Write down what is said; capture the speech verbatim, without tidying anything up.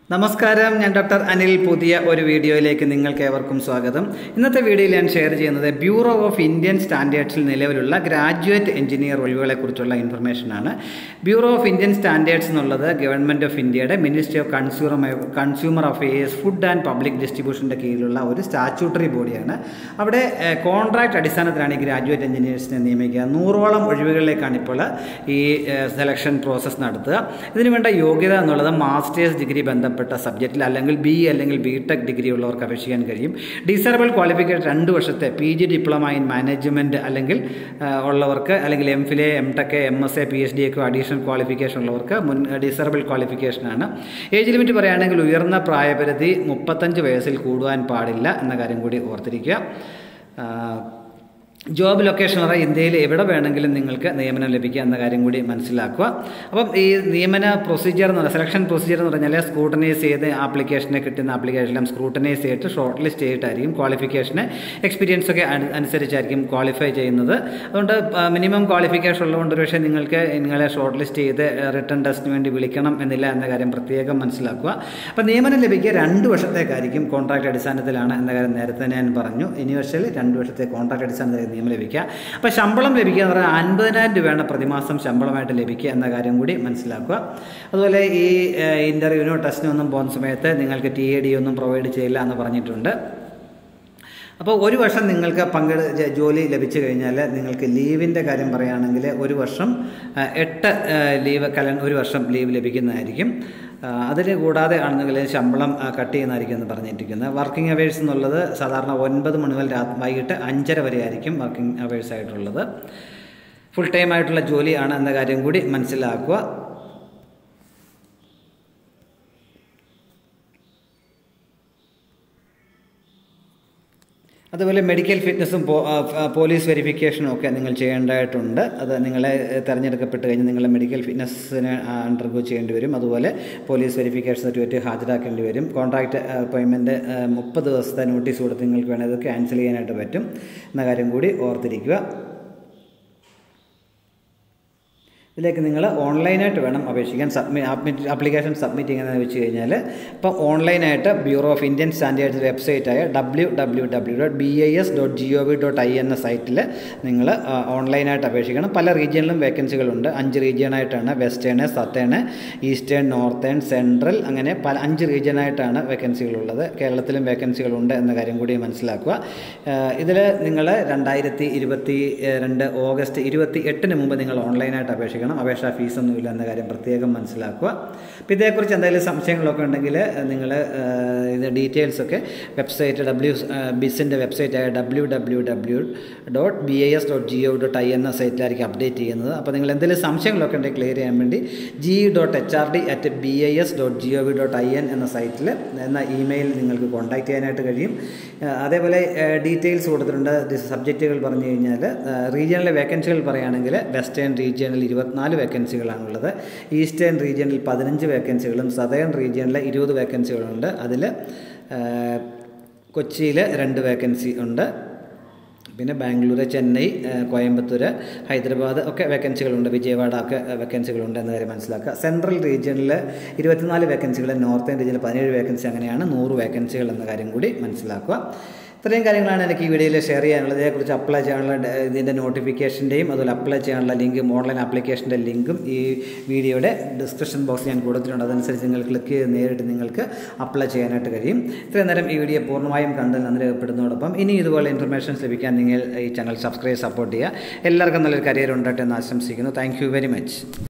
നമസ്കാരം, ഞാൻ ഡോക്ടർ അനിൽ. പുതിയ ഒരു വീഡിയോയിലേക്ക് നിങ്ങൾക്ക് ഏവർക്കും സ്വാഗതം. ഇന്നത്തെ വീഡിയോയിൽ ഞാൻ ഷെയർ ചെയ്യുന്നത് ബ്യൂറോ ഓഫ് ഇന്ത്യൻ സ്റ്റാൻഡേർഡ്സിൽ നിലവിലുള്ള ഗ്രാജുവേറ്റ് എഞ്ചിനീയർ ഒഴിവുകളെക്കുറിച്ചുള്ള ഇൻഫർമേഷനാണ്. ബ്യൂറോ ഓഫ് ഇന്ത്യൻ സ്റ്റാൻഡേർഡ്സ് എന്നുള്ളത് ഗവൺമെൻറ് ഓഫ് ഇന്ത്യയുടെ Ministry of Consumer Consumer Affairs Food and Public ഡിസ്ട്രിബ്യൂഷൻ്റെ കീഴിലുള്ള ഒരു സ്റ്റാറ്റ്യൂട്ടറി ബോഡിയാണ്. അവിടെ കോൺട്രാക്ട് അടിസ്ഥാനത്തിലാണ് ഈ ഗ്രാജുവേറ്റ് എഞ്ചിനീയേഴ്സിനെ നിയമിക്കുക. നൂറോളം ഒഴിവുകളിലേക്കാണ് ഇപ്പോൾ ഈ സെലക്ഷൻ പ്രോസസ്സ് നടത്തുക. ഇതിനു വേണ്ട യോഗ്യത എന്നുള്ളത് മാസ്റ്റേഴ്സ് ഡിഗ്രി ബന്ധപ്പെട്ട സബ്ജക്റ്റിൽ അല്ലെങ്കിൽ ബി അല്ലെങ്കിൽ ബി ടെക് ഡിഗ്രി ഉള്ളവർക്ക് അപേക്ഷിക്കാൻ കഴിയും. ഡിസേബിൾ ക്വാളിഫിക്കേഷൻ രണ്ട് വർഷത്തെ P G diploma in management അല്ലെങ്കിൽ ഉള്ളവർക്ക്, അല്ലെങ്കിൽ M Phil, M Tech, M S A, P H D ഒക്കെ അഡീഷണൽ ക്വാളിഫിക്കേഷൻ ഉള്ളവർക്ക് മുൻ ഡിസേബിൾ ക്വാളിഫിക്കേഷനാണ്. ഏജ് ലിമിറ്റ് പറയുകയാണെങ്കിൽ ഉയർന്ന പ്രായപരിധി മുപ്പത്തഞ്ച് വയസ്സിൽ കൂടുവാൻ പാടില്ല എന്ന കാര്യം കൂടി ഓർത്തിരിക്കുക. ജോബ് ലൊക്കേഷൻ പറഞ്ഞാൽ ഇന്ത്യയിൽ എവിടെ വേണമെങ്കിലും നിങ്ങൾക്ക് നിയമനം ലഭിക്കുക എന്ന കാര്യം കൂടി മനസ്സിലാക്കുക. അപ്പം ഈ നിയമന പ്രൊസീജിയർ എന്ന് പറഞ്ഞാൽ സെലക്ഷൻ പ്രൊസീജിയർ എന്ന് പറഞ്ഞാൽ സ്ക്രൂട്ടനൈസ് ചെയ്ത് ആപ്ലിക്കേഷനെ കിട്ടുന്ന ആപ്ലിക്കേഷനെല്ലാം സ്ക്രൂട്ടനൈസ് ചെയ്തിട്ട് ഷോർട്ട് ലിസ്റ്റ് ചെയ്തിട്ടായിരിക്കും. ക്വാളിഫിക്കേഷന് എക്സ്പീരിയൻസ് ഒക്കെ അനുസരിച്ചായിരിക്കും ക്വാളിഫൈ ചെയ്യുന്നത്. അതുകൊണ്ട് മിനിമം ക്വാളിഫിക്കേഷൻ ഉള്ളതുകൊണ്ട് പക്ഷേ നിങ്ങൾക്ക് നിങ്ങളെ ഷോർട്ട് ലിസ്റ്റ് ചെയ്ത് റിട്ടേൺ ടെസ്റ്റിന് വേണ്ടി വിളിക്കണം എന്നില്ല എന്ന കാര്യം പ്രത്യേകം മനസ്സിലാക്കുക. അപ്പം നിയമനം ലഭിക്കുക രണ്ട് വർഷത്തേക്കായിരിക്കും. കോൺട്രാക്ട് അടിസ്ഥാനത്തിലാണ് എന്ന കാര്യം നേരത്തെ ഞാൻ പറഞ്ഞു. യൂണിവേഴ്സിൽ രണ്ട് വർഷത്തെ കോൺട്രാക്ട് അടിസ്ഥാനത്തിൽ നിയമം ലഭിക്കുക. അപ്പോൾ ശമ്പളം ലഭിക്കുക എന്ന് പറഞ്ഞാൽ അൻപതിനായിരം രൂപയാണ് പ്രതിമാസം ശമ്പളമായിട്ട് ലഭിക്കുക എന്ന കാര്യം കൂടി മനസ്സിലാക്കുക. അതുപോലെ ഈ ഇൻ്റർവ്യൂവിനോ ടെസ്റ്റിനോ ഒന്നും പോകുന്ന സമയത്ത് നിങ്ങൾക്ക് ടി എ ഡി ഒന്നും പ്രൊവൈഡ് ചെയ്യില്ല എന്ന് പറഞ്ഞിട്ടുണ്ട്. അപ്പോൾ ഒരു വർഷം നിങ്ങൾക്ക് പങ്കെടു ജോലി ലഭിച്ചു കഴിഞ്ഞാൽ നിങ്ങൾക്ക് ലീവിൻ്റെ കാര്യം പറയുകയാണെങ്കിൽ ഒരു വർഷം എട്ട് ലീവ് കലൻ ഒരു വർഷം ലീവ് ലഭിക്കുന്നതായിരിക്കും. അതിൽ കൂടാതെ ആണെങ്കിൽ ശമ്പളം കട്ട് ചെയ്യുന്നതായിരിക്കും എന്ന് പറഞ്ഞിരിക്കുന്നത്. വർക്കിംഗ് അവേഴ്സ് എന്നുള്ളത് സാധാരണ ഒൻപത് മണി മുതൽ രാത്രി വൈകിട്ട് അഞ്ചര വരെ ആയിരിക്കും വർക്കിംഗ് അവേഴ്സ് ആയിട്ടുള്ളത്. ഫുൾ ടൈം ആയിട്ടുള്ള ജോലിയാണ് എന്ന കാര്യം കൂടി മനസ്സിലാക്കുക. അതുപോലെ മെഡിക്കൽ ഫിറ്റ്നസ്സും പോലീസ് വെരിഫിക്കേഷനും ഒക്കെ നിങ്ങൾ ചെയ്യേണ്ടതായിട്ടുണ്ട്. അത് നിങ്ങളെ തിരഞ്ഞെടുക്കപ്പെട്ട് കഴിഞ്ഞ് നിങ്ങളെ മെഡിക്കൽ ഫിറ്റ്നസ്സിന് അണ്ടർഗോ ചെയ്യേണ്ടി വരും. അതുപോലെ പോലീസ് വെരിഫിക്കേഷൻ സർട്ടിഫിക്കറ്റ് ഹാജരാക്കേണ്ടി വരും. കോൺട്രാക്റ്റ് അപ്പോയിൻമെൻറ്റ് മുപ്പത് ദിവസത്തെ നോട്ടീസ് കൊടുത്ത് നിങ്ങൾക്ക് വേണമെങ്കിൽ അത് ക്യാൻസൽ ചെയ്യാനായിട്ട് പറ്റും എന്ന കാര്യം കൂടി ഓർത്തിരിക്കുക. ഇതിലേക്ക് നിങ്ങൾ ഓൺലൈനായിട്ട് വേണം അപേക്ഷിക്കാൻ. സബ്മിറ്റ് ആപ്ലിക്കേഷൻ സബ്മിറ്റ് ചെയ്യുന്നതെന്ന് വെച്ച് കഴിഞ്ഞാൽ ഇപ്പം ഓൺലൈനായിട്ട് ബ്യൂറോ ഓഫ് ഇന്ത്യൻ സ്റ്റാൻഡേർഡ്സ് വെബ്സൈറ്റായ W W W dot B I S dot G O V dot I എന്ന സൈറ്റിൽ നിങ്ങൾ ഓൺലൈനായിട്ട് അപേക്ഷിക്കണം. പല റീജിയനിലും വേക്കൻസികളുണ്ട്. അഞ്ച് റീജിയനായിട്ടാണ്: western, southern, eastern, northern, central, അങ്ങനെ പല അഞ്ച് റീജിയനായിട്ടാണ് വേക്കൻസികളുള്ളത്. കേരളത്തിലും വേക്കൻസികളുണ്ട് എന്ന കാര്യം കൂടി മനസ്സിലാക്കുക. ഇതിൽ നിങ്ങൾ രണ്ടായിരത്തി ഇരുപത്തി രണ്ട് ഓഗസ്റ്റ് ഇരുപത്തി എട്ടിന് മുമ്പ് നിങ്ങൾ ഓൺലൈനായിട്ട് അപേക്ഷിക്കണം. അപേക്ഷാ ഫീസൊന്നുമില്ല എന്ന കാര്യം പ്രത്യേകം മനസ്സിലാക്കുക. അപ്പോൾ ഇതേക്കുറിച്ച് എന്തെങ്കിലും സംശയങ്ങളൊക്കെ ഉണ്ടെങ്കിൽ നിങ്ങൾ ഇത് ഡീറ്റെയിൽസൊക്കെ വെബ്സൈറ്റ് ഡബ്ല്യൂ ബിസിൻ്റെ വെബ്സൈറ്റായ W W W dot B I S dot G O dot I എന്ന സൈറ്റിലായിരിക്കും അപ്ഡേറ്റ് ചെയ്യുന്നത്. അപ്പോൾ നിങ്ങൾ എന്തെങ്കിലും സംശയങ്ങളൊക്കെ ഉണ്ടെങ്കിൽ ക്ലിയർ ചെയ്യാൻ വേണ്ടി G dot H R D at B I S dot G O V dot I N എന്ന സൈറ്റിൽ എന്ന ഇമെയിൽ നിങ്ങൾക്ക് കോൺടാക്ട് ചെയ്യാനായിട്ട് കഴിയും. അതേപോലെ ഡീറ്റെയിൽസ് കൊടുത്തിട്ടുണ്ട്. സബ്ജക്റ്റുകൾ പറഞ്ഞു കഴിഞ്ഞാൽ റീജിയണിലെ വേക്കൻസികൾ പറയുകയാണെങ്കിൽ വെസ്റ്റേൺ റീജിയണിൽ ഇരുപത്തി നാല് വേക്കൻസികളാണുള്ളത്. ഈസ്റ്റേൺ റീജിയണിൽ പതിനഞ്ച് വേക്കൻസികളും സതേൺ റീജിയണിൽ ഇരുപത് വേക്കൻസികളുണ്ട്. അതിൽ കൊച്ചിയിൽ രണ്ട് വേക്കൻസി ഉണ്ട്. പിന്നെ ബാംഗ്ലൂർ, ചെന്നൈ, കോയമ്പത്തൂർ, ഹൈദരാബാദ് ഒക്കെ വേക്കൻസികളുണ്ട്. വിജയവാഡ ഒക്കെ വേക്കൻസികളുണ്ട് എന്ന കാര്യം മനസ്സിലാക്കുക. സെൻട്രൽ റീജിയണിൽ ഇരുപത്തിനാല് വേക്കൻസികൾ, നോർത്തേൺ റീജിയനിൽ പതിനേഴ് വേക്കൻസി, അങ്ങനെയാണ് നൂറ് വേക്കൻസികൾ എന്ന കാര്യം കൂടി മനസ്സിലാക്കുക. ഇത്രയും കാര്യങ്ങളാണ് എനിക്ക് ഈ വീഡിയോയിൽ ഷെയർ ചെയ്യാനുള്ളത്. ഇതിനെക്കുറിച്ച് അപ്ലൈ ചെയ്യാനുള്ള ഇതിൻ്റെ നോട്ടിഫിക്കേഷൻ്റെയും അതുപോലെ അപ്ലൈ ചെയ്യാനുള്ള ലിങ്കും ഓൺലൈൻ ആപ്ലിക്കേഷൻ്റെ ലിങ്കും ഈ വീഡിയോയുടെ ഡിസ്ക്രിപ്ഷൻ ബോക്സിൽ ഞാൻ കൊടുത്തിട്ടുണ്ട്. അതനുസരിച്ച് നിങ്ങൾ ക്ലിക്ക് ചെയ്ത് നേരിട്ട് നിങ്ങൾക്ക് അപ്ലൈ ചെയ്യാനായിട്ട് കഴിയും. ഇത്രയും നേരം ഈ വീഡിയോ പൂർണ്ണമായും കണ്ട് നന്ദി രേഖപ്പെടുന്നതോടൊപ്പം ഇനി ഇതുപോലെ ഇൻഫർമേഷൻസ് ലഭിക്കാൻ നിങ്ങൾ ഈ ചാനൽ സബ്സ്ക്രൈബ് സപ്പോർട്ട് ചെയ്യുക. എല്ലാവർക്കും നല്ലൊരു കരിയർ ഉണ്ടായിട്ട് എന്ന് ആശംസിക്കുന്നു. Thank you very much.